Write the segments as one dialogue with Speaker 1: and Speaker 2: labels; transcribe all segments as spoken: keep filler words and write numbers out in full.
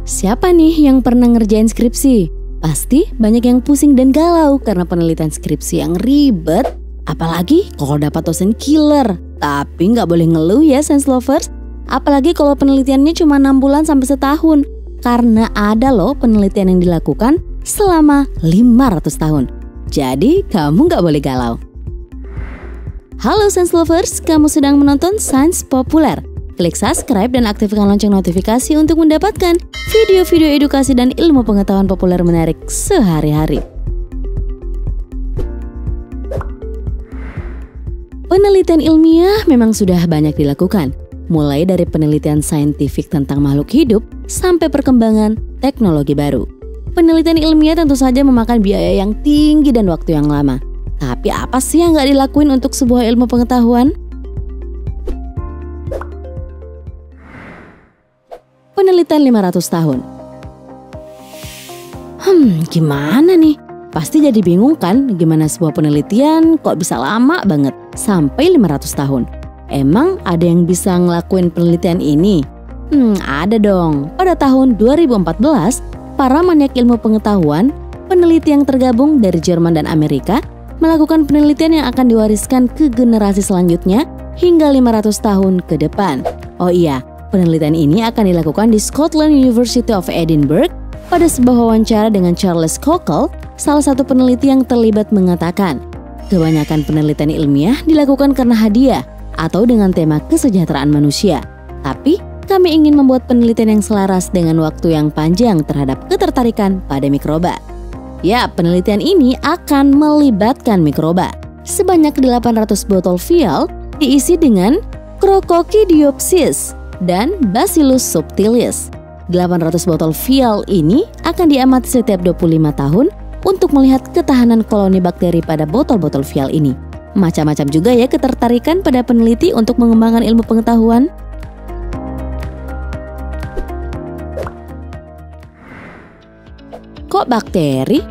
Speaker 1: Siapa nih yang pernah ngerjain skripsi? Pasti banyak yang pusing dan galau karena penelitian skripsi yang ribet. Apalagi kalau dapat dosen killer. Tapi nggak boleh ngeluh ya science lovers. Apalagi kalau penelitiannya cuma enam bulan sampai setahun. Karena ada loh penelitian yang dilakukan selama lima ratus tahun. Jadi kamu nggak boleh galau. Halo science lovers, kamu sedang menonton Sains Populer. Klik subscribe dan aktifkan lonceng notifikasi untuk mendapatkan video-video edukasi dan ilmu pengetahuan populer menarik sehari-hari. Penelitian ilmiah memang sudah banyak dilakukan, mulai dari penelitian saintifik tentang makhluk hidup sampai perkembangan teknologi baru. Penelitian ilmiah tentu saja memakan biaya yang tinggi dan waktu yang lama. Tapi apa sih yang nggak dilakuin untuk sebuah ilmu pengetahuan? Penelitian lima ratus tahun. Hmm, gimana nih? Pasti jadi bingung kan gimana sebuah penelitian kok bisa lama banget sampai lima ratus tahun. Emang ada yang bisa ngelakuin penelitian ini? Hmm, ada dong. Pada tahun dua ribu empat belas, para maniak ilmu pengetahuan, peneliti yang tergabung dari Jerman dan Amerika, melakukan penelitian yang akan diwariskan ke generasi selanjutnya hingga lima ratus tahun ke depan. Oh iya, penelitian ini akan dilakukan di Scotland University of Edinburgh. Pada sebuah wawancara dengan Charles Cockle, salah satu peneliti yang terlibat mengatakan, kebanyakan penelitian ilmiah dilakukan karena hadiah atau dengan tema kesejahteraan manusia. Tapi kami ingin membuat penelitian yang selaras dengan waktu yang panjang terhadap ketertarikan pada mikroba. Ya, penelitian ini akan melibatkan mikroba. Sebanyak delapan ratus botol vial diisi dengan Crocochidiopsis dan Bacillus subtilis. delapan ratus botol vial ini akan diamati setiap dua puluh lima tahun untuk melihat ketahanan koloni bakteri pada botol-botol vial ini. Macam-macam juga ya ketertarikan pada peneliti untuk mengembangkan ilmu pengetahuan. Kok bakteri?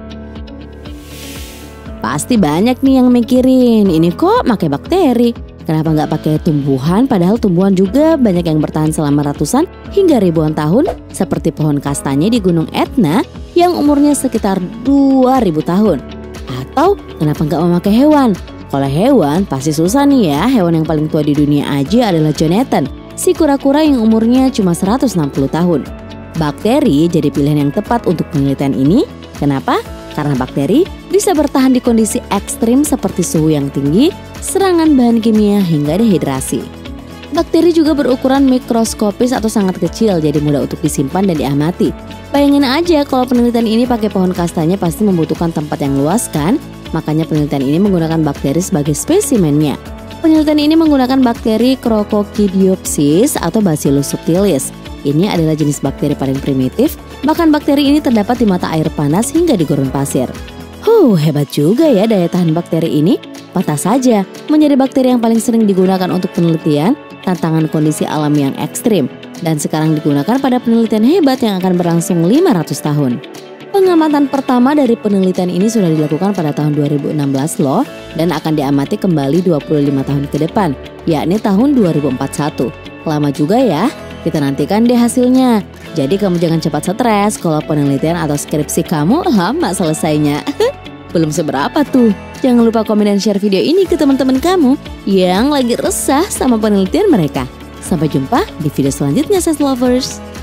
Speaker 1: Pasti banyak nih yang mikirin, ini kok pakai bakteri? Kenapa nggak pakai tumbuhan? Padahal tumbuhan juga banyak yang bertahan selama ratusan hingga ribuan tahun, seperti pohon kastanya di Gunung Etna yang umurnya sekitar dua ribu tahun. Atau kenapa nggak memakai hewan? Kalau hewan pasti susah nih ya. Hewan yang paling tua di dunia aja adalah Jonathan, si kura-kura yang umurnya cuma seratus enam puluh tahun. Bakteri jadi pilihan yang tepat untuk penelitian ini. Kenapa? Karena bakteri bisa bertahan di kondisi ekstrim seperti suhu yang tinggi, serangan bahan kimia hingga dehidrasi. Bakteri juga berukuran mikroskopis atau sangat kecil, jadi mudah untuk disimpan dan diamati. Bayangin aja kalau penelitian ini pakai pohon kastanya pasti membutuhkan tempat yang luas kan? Makanya penelitian ini menggunakan bakteri sebagai spesimennya. Penelitian ini menggunakan bakteri Crocochidiopsis atau Bacillus subtilis. Ini adalah jenis bakteri paling primitif, bahkan bakteri ini terdapat di mata air panas hingga di gurun pasir. Huh, hebat juga ya daya tahan bakteri ini. Patah saja, menjadi bakteri yang paling sering digunakan untuk penelitian tantangan kondisi alam yang ekstrim. Dan sekarang digunakan pada penelitian hebat yang akan berlangsung lima ratus tahun. Pengamatan pertama dari penelitian ini sudah dilakukan pada tahun dua ribu enam belas loh, dan akan diamati kembali dua puluh lima tahun ke depan, yakni tahun dua ribu empat puluh satu. Lama juga ya. Kita nantikan deh hasilnya. Jadi kamu jangan cepat stres kalau penelitian atau skripsi kamu lama selesainya. Belum seberapa tuh. Jangan lupa komen dan share video ini ke teman-teman kamu yang lagi resah sama penelitian mereka. Sampai jumpa di video selanjutnya, Science Lovers.